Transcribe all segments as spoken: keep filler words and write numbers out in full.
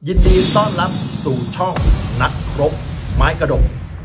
ยินดีต้อนรับสู่ช่องนักรบไม้กระดก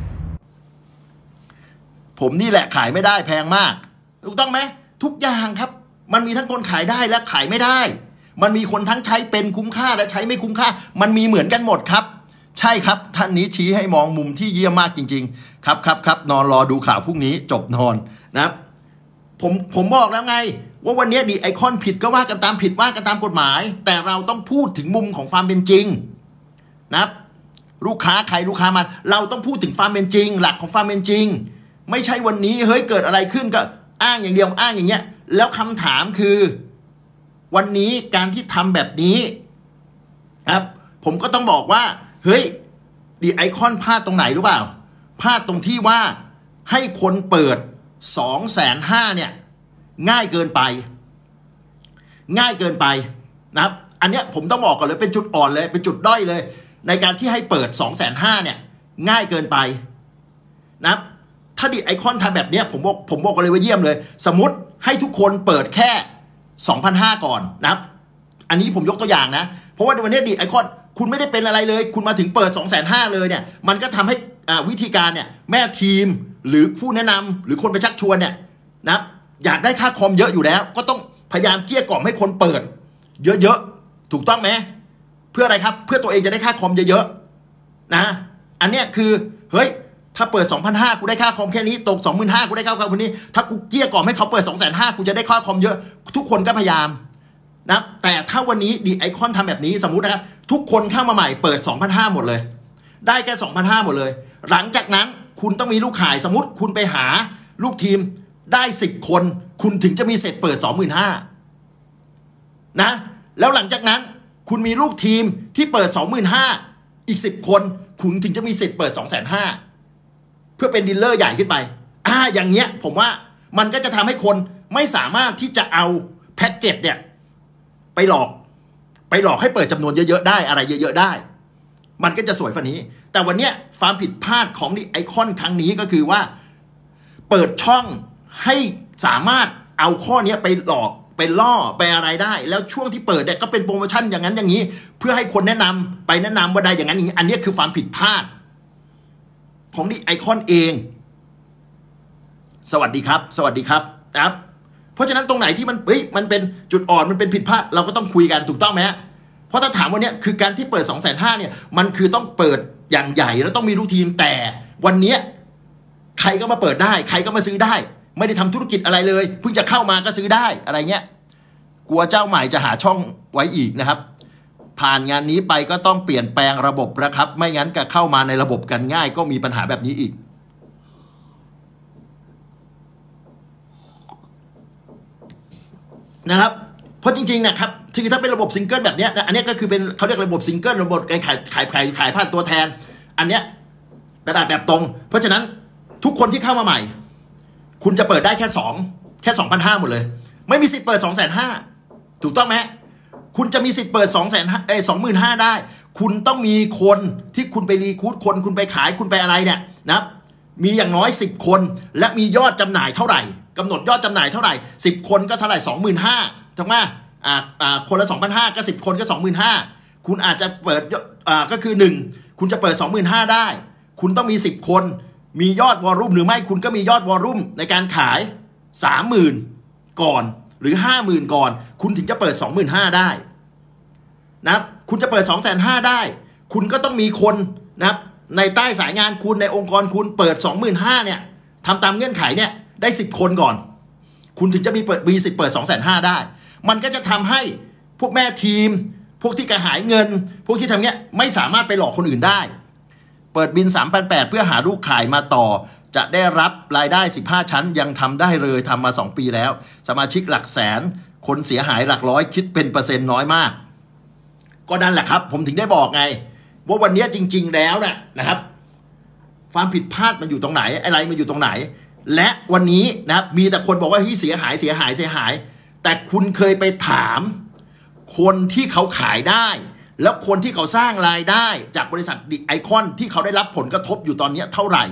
ผมนี่แหละขายไม่ได้แพงมากถูกต้องไหมทุกอย่างครับมันมีทั้งคนขายได้และขายไม่ได้มันมีคนทั้งใช้เป็นคุ้มค่าและใช้ไม่คุ้มค่ามันมีเหมือนกันหมดครับใช่ครับท่านนี้ชี้ให้มองมุมที่เยี่ยมมากจริงๆครับครับครับนอนรอดูข่าวพรุ่งนี้จบนอนนะครับผมผมบอกแล้วไงว่าวันนี้ดีไอคอนผิดก็ว่ากันตามผิดว่ากันตามกฎหมายแต่เราต้องพูดถึงมุมของความเป็นจริงนะครับลูกค้าใครลูกค้ามันเราต้องพูดถึงความเป็นจริงหลักของความเป็นจริงไม่ใช่วันนี้เฮ้ยเกิดอะไรขึ้นก็อ้างอย่างเดียวอ้างอย่างเงี้ยแล้วคำถามคือวันนี้การที่ทำแบบนี้ครับผมก็ต้องบอกว่าเฮ้ยดีไอคอนพลาดตรงไหนรู้เปล่าพลาดตรงที่ว่าให้คนเปิดสองแสนห้าเนี่ยง่ายเกินไปง่ายเกินไปนะครับอันเนี้ยผมต้องบอกก่อนเลยเป็นจุดอ่อนเลยเป็นจุดด้อยเลยในการที่ให้เปิดสองแสนห้าเนี่ยง่ายเกินไปนะครับถ้าดีไอคอนทำแบบเนี้ยผมบอกผมบอกกันเลยว่าเยี่ยมเลยสมมติให้ทุกคนเปิดแค่ สองพันห้าร้อย ก่อนนะครับอันนี้ผมยกตัวอย่างนะเพราะว่าวันนี้ดีไอคอนคุณไม่ได้เป็นอะไรเลยคุณมาถึงเปิด สองแสนห้าพัน เลยเนี่ยมันก็ทำให้วิธีการเนี่ยแม่ทีมหรือผู้แนะนำหรือคนไปชักชวนเนี่ยนะอยากได้ค่าคอมเยอะอยู่แล้วก็ต้องพยายามเกลี้ยกล่อมให้คนเปิดเยอะๆถูกต้องไหมเพื่ออะไรครับเพื่อตัวเองจะได้ค่าคอมเยอะๆนะอันเนี้ยคือเฮ้ยถ้าเปิด สองพันห้าร้อย กูได้ค่าคอมแค่นี้ตก สองหมื่นห้าพัน กูได้ค่าคอมคนนี้ถ้ากูเกลี้ยกล่อมให้เขาเปิด สองแสนห้าพัน กูจะได้ค่าคอมเยอะทุกคนก็พยายามนะแต่ถ้าวันนี้ดีไอคอนทำแบบนี้สมมุตินะครับทุกคนเข้ามาใหม่เปิด สองพันห้าร้อย หมดเลยได้แค่ สองพันห้าร้อย หมดเลยหลังจากนั้นคุณต้องมีลูกขายสมมติคุณไปหาลูกทีมได้สิบคนคุณถึงจะมีเสร็จเปิด สองหมื่นห้าพัน นะแล้วหลังจากนั้นคุณมีลูกทีมที่เปิด สองหมื่นห้าพัน อีกสิบคนคุณถึงจะมีสิทธิ์เปิด สองแสนห้าพัน เพื่อเป็นดีลเลอร์ใหญ่ขึ้นไปอ่าอย่างเงี้ยผมว่ามันก็จะทำให้คนไม่สามารถที่จะเอาแพ็กเกจเนี่ยไปหลอกไปหลอกให้เปิดจำนวนเยอะๆได้อะไรเยอะๆได้มันก็จะสวยฝันนี้แต่วันเนี้ยความผิดพลาดของดิไอคอนครั้งนี้ก็คือว่าเปิดช่องให้สามารถเอาข้อนี้ไปหลอกไปล่อไปอะไรได้แล้วช่วงที่เปิดเนี่ยก็เป็นโปรโมชั่นอย่างนั้นอย่างนี้เพื่อให้คนแนะนำไปแนะนำว่าได้อย่างนั้นอย่างนี้อันนี้คือความผิดพลาดของดิไอคอนเองสวัสดีครับสวัสดีครับครับเพราะฉะนั้นตรงไหนที่มันเฮ้ยมันเป็นจุดอ่อนมันเป็นผิดพลาดเราก็ต้องคุยกันถูกต้องไหมเพราะถ้าถามวันนี้คือการที่เปิด สองแสนห้าพัน เนี่ยมันคือต้องเปิดอย่างใหญ่แล้วต้องมีลูกทีมแต่วันนี้ใครก็มาเปิดได้ใครก็มาซื้อได้ไม่ได้ทำธุรกิจอะไรเลยเพิ่งจะเข้ามาก็ซื้อได้อะไรเงี้ยกลัวเจ้าใหม่จะหาช่องไว้อีกนะครับผ่านงานนี้ไปก็ต้องเปลี่ยนแปลงระบบนะครับไม่งั้นก็เข้ามาในระบบกันง่ายก็มีปัญหาแบบนี้อีกนะครับเพราะจริงๆนะครับคือถ้าเป็นระบบซิงเกิลแบบนี้นะอันนี้ก็คือเป็นเขาเรียกระบบซิงเกิลระบบการขายขายขายขายผ่านตัวแทนอันเนี้ยกระดาษแบบตรงเพราะฉะนั้นทุกคนที่เข้ามาใหม่คุณจะเปิดได้แค่สองแค่สองพันห้าหมดเลยไม่มีสิทธิ์เปิดสองแสนห้าถูกต้องไหมคุณจะมีสิทธิ์เปิดสองแสนห้าเอ้สองหมื่นห้าได้คุณต้องมีคนที่คุณไปรีคูดคนคุณไปขายคุณไปอะไรเนี่ยนะมีอย่างน้อยสิบคนและมียอดจำหน่ายเท่าไหร่กำหนดยอดจำหน่ายเท่าไหร่สิบคนก็เท่าไหร่สองหมื่นห้าถูกไหมอ่าอ่าคนละสองพันห้าก็สิบคนก็สองหมื่นห้าคุณอาจจะเปิดอ่าก็คือหนึ่งคุณจะเปิดสองหมื่นห้าได้คุณต้องมีสิบคนมียอดวอลลุ่มหรือไม่คุณก็มียอดวอลลุ่มในการขาย สามหมื่น ก่อนหรือ ห้าหมื่น ก่อนคุณถึงจะเปิด สองหมื่นห้าพัน ได้นะครับคุณจะเปิด สองแสนห้าพัน ได้คุณก็ต้องมีคนนะครับในใต้สายงานคุณในองค์กรคุณเปิด สองหมื่นห้าพัน เนี่ยทำตามเงื่อนไขเนี่ยได้สิบคนก่อนคุณถึงจะมีเปิดมีสิทธิ์เปิด สองแสนห้าพัน ได้มันก็จะทำให้พวกแม่ทีมพวกที่กระหายเงินพวกที่ทำเนี้ยไม่สามารถไปหลอกคนอื่นได้เปิดบิน สามพันแปดร้อย เพื่อหาลูกขายมาต่อจะได้รับรายได้สิบห้าชั้นยังทำได้เลยทำมาสองปีแล้วสมาชิกหลักแสนคนเสียหายหลักร้อยคิดเป็นเปอร์เซ็นต์น้อยมากก็นั่นแหละครับผมถึงได้บอกไงว่าวันนี้จริงๆแล้วนะนะครับความผิดพลาดมันอยู่ตรงไหนอะไรมันอยู่ตรงไหนและวันนี้นะครับมีแต่คนบอกว่าที่เสียหายเสียหายเสียหายแต่คุณเคยไปถามคนที่เขาขายได้แล้วคนที่เขาสร้างรายได้จากบริษัทดิไอคอนที่เขาได้รับผลกระทบอยู่ตอนนี้เท่าไหร่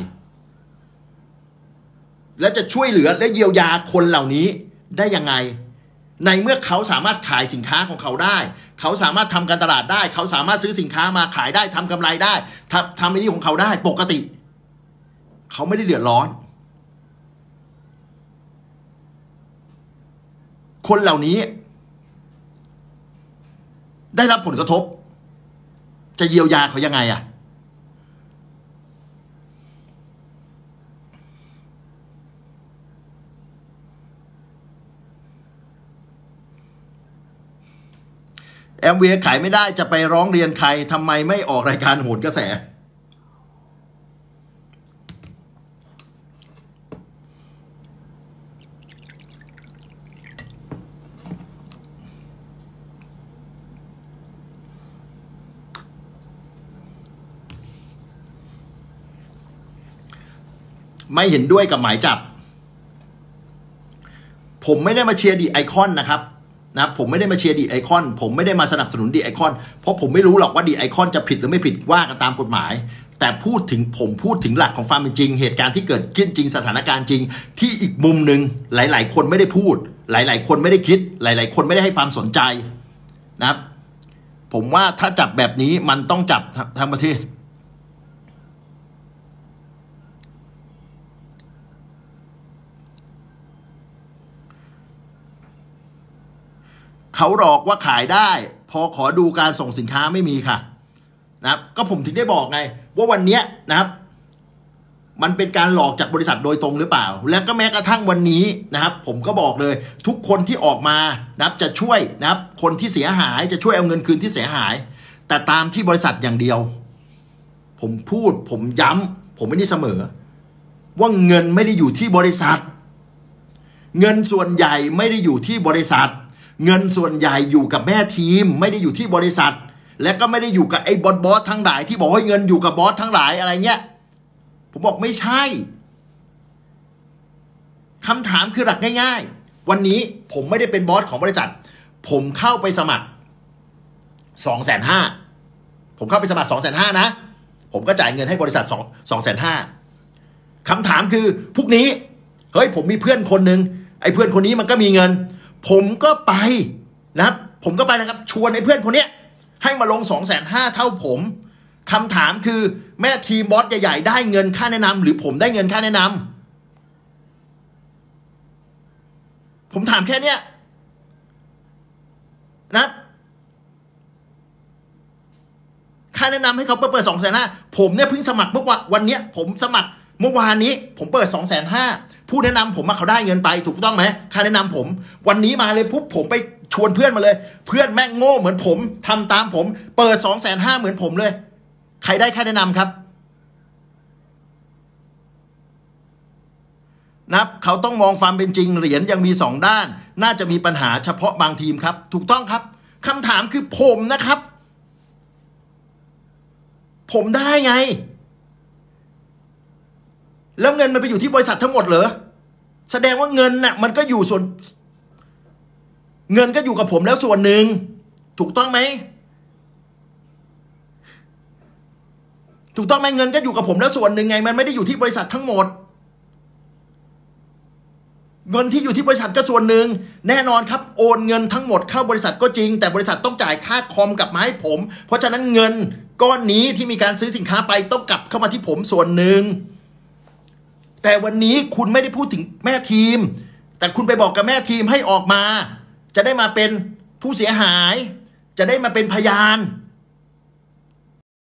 และจะช่วยเหลือและเยียวยาคนเหล่านี้ได้ยังไงในเมื่อเขาสามารถขายสินค้าของเขาได้เขาสามารถทำการตลาดได้เขาสามารถซื้อสินค้ามาขายได้ทำกำไรได้ทำทำอันนี้ของเขาได้ปกติเขาไม่ได้เดือดร้อนคนเหล่านี้ได้รับผลกระทบจะเยียวยาเขายังไงอะแอมเวย์ขายไม่ได้จะไปร้องเรียนใครทำไมไม่ออกรายการโหนกระแสไม่เห็นด้วยกับหมายจับผมไม่ได้มาเชียร์ดีไอคอนนะครับนะผมไม่ได้มาเชียร์ดีไอคอนผมไม่ได้มาสนับสนุนดีไอคอนเพราะผมไม่รู้หรอกว่าดีไอคอนจะผิดหรือไม่ผิดว่ากันตามกฎหมายแต่พูดถึงผมพูดถึงหลักของความเป็นจริงเหตุการณ์ที่เกิดขึ้นจริงสถานการณ์จริงที่อีกมุมหนึ่งหลายๆคนไม่ได้พูดหลายๆคนไม่ได้คิดหลายๆคนไม่ได้ให้ความสนใจนะครับผมว่าถ้าจับแบบนี้มันต้องจับทั้งประเทศเขาหลอกว่าขายได้พอขอดูการส่งสินค้าไม่มีค่ะนะครับก็ผมถึงได้บอกไงว่าวันนี้นะครับมันเป็นการหลอกจากบริษัทโดยตรงหรือเปล่าแล้วก็แม้กระทั่งวันนี้นะครับผมก็บอกเลยทุกคนที่ออกมานะครับจะช่วยนะครับคนที่เสียหายจะช่วยเอาเงินคืนที่เสียหายแต่ตามที่บริษัทอย่างเดียวผมพูดผมย้ำผมไม่ได้เสมอว่าเงินไม่ได้อยู่ที่บริษัทเงินส่วนใหญ่ไม่ได้อยู่ที่บริษัทเงินส่วนใหญ่อยู่กับแม่ทีมไม่ได้อยู่ที่บริษัทและก็ไม่ได้อยู่กับไอ้บอสบอสทั้งหลายที่บอกว่าเงินอยู่กับบอสทั้งหลายอะไรเงี้ยผมบอกไม่ใช่คำถามคือหลักง่ายๆวันนี้ผมไม่ได้เป็นบอสของบริษัทผมเข้าไปสมัครสองแสนห้าผมเข้าไปสมัครสองแสนห้านะผมก็จ่ายเงินให้บริษัทสองสองแสนห้าคำถามคือพวกนี้เฮ้ยผมมีเพื่อนคนหนึ่งไอ้เพื่อนคนนี้มันก็มีเงินผมก็ไปนะครับผมก็ไปนะครับชวนไอ้เพื่อนคนเนี้ยให้มาลงสองแสนห้าเท่าผมคำถามคือแม่ทีมบอสใหญ่ๆได้เงินค่าแนะนำหรือผมได้เงินค่าแนะนำผมถามแค่เนี้ยนะค่าแนะนำให้เขาเปิดสองแสนห้าผมเนี่ยเพิ่งสมัครเมื่อวันวันเนี้ยผมสมัครเมื่อวานนี้ผมเปิดสองแสนห้าผู้แนะนำผมมาเขาได้เงินไปถูกต้องไหมค่าแนะนำผมวันนี้มาเลยปุ๊บผมไปชวนเพื่อนมาเลยเพื่อนแม่งโง่เหมือนผมทำตามผมเปิดสองแสนห้าเหมือนผมเลยใครได้ค่าแนะนำครับนับเขาต้องมองความเป็นจริงเหรียญยังมีสองด้านน่าจะมีปัญหาเฉพาะบางทีมครับถูกต้องครับคำถามคือผมนะครับผมได้ไงแล้วเงินมันไปอยู่ที่บริษัททั้งหมดเหรอแสดงว่าเงินน่ะมันก็อยู่ส่วนเงินก็อยู่กับผมแล้วส่วนหนึ่งถูกต้องไหมถูกต้องไหมเงินก็อยู่กับผมแล้วส่วนหนึ่งไงมันไม่ได้อยู่ที่บริษัททั้งหมดเงินที่อยู่ที่บริษัทก็ส่วนหนึ่งแน่นอนครับโอนเงินทั้งหมดเข้าบริษัทก็จริงแต่บริษัทต้องจ่ายค่าคอมกลับมาให้ผมเพราะฉะนั้นเงินก้อนนี้ที่มีการซื้อสินค้าไปต้องกลับเข้ามาที่ผมส่วนหนึ่งแต่วันนี้คุณไม่ได้พูดถึงแม่ทีมแต่คุณไปบอกกับแม่ทีมให้ออกมาจะได้มาเป็นผู้เสียหายจะได้มาเป็นพยาน